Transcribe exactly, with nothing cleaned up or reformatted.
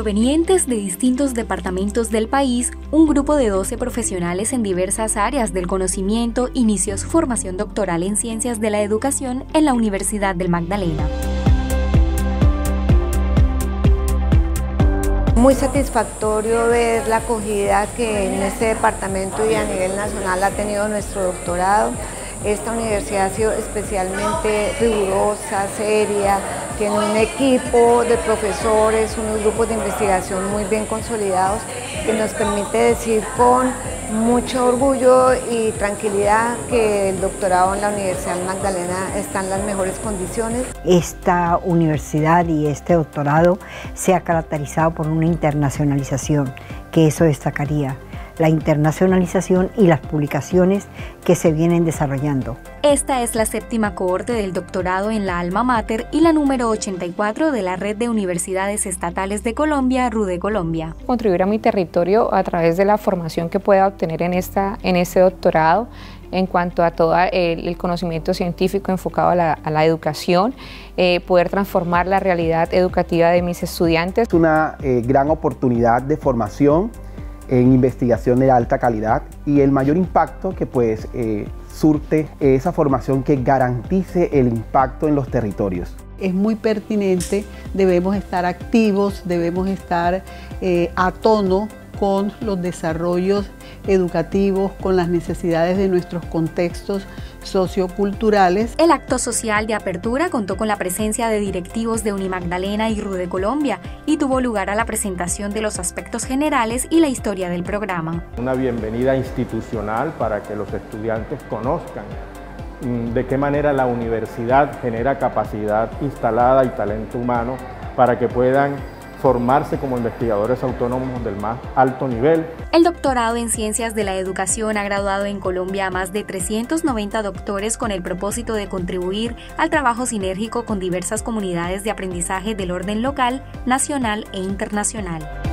Provenientes de distintos departamentos del país, un grupo de doce profesionales en diversas áreas del conocimiento inició su formación doctoral en Ciencias de la Educación en la Universidad del Magdalena. Muy satisfactorio ver la acogida que en este departamento y a nivel nacional ha tenido nuestro doctorado. Esta universidad ha sido especialmente rigurosa, seria, tiene un equipo de profesores, unos grupos de investigación muy bien consolidados que nos permite decir con mucho orgullo y tranquilidad que el doctorado en la Universidad Magdalena está en las mejores condiciones. Esta universidad y este doctorado se ha caracterizado por una internacionalización, que eso destacaría. La internacionalización y las publicaciones que se vienen desarrollando. Esta es la séptima cohorte del doctorado en la Alma Mater y la número ochenta y cuatro de la Red de Universidades Estatales de Colombia, RUDE Colombia. Contribuir a mi territorio a través de la formación que pueda obtener en, esta, en este doctorado en cuanto a todo el, el conocimiento científico enfocado a la, a la educación, eh, poder transformar la realidad educativa de mis estudiantes. Es una eh, gran oportunidad de formación en investigación de alta calidad y el mayor impacto que pues eh, surte esa formación que garantice el impacto en los territorios. Es muy pertinente, debemos estar activos, debemos estar eh, a tono con los desarrollos educativos, con las necesidades de nuestros contextos socioculturales. El acto social de apertura contó con la presencia de directivos de Unimagdalena y RUDE Colombia y tuvo lugar a la presentación de los aspectos generales y la historia del programa. Una bienvenida institucional para que los estudiantes conozcan de qué manera la universidad genera capacidad instalada y talento humano para que puedan formarse como investigadores autónomos del más alto nivel. El doctorado en Ciencias de la Educación ha graduado en Colombia a más de trescientos noventa doctores con el propósito de contribuir al trabajo sinérgico con diversas comunidades de aprendizaje del orden local, nacional e internacional.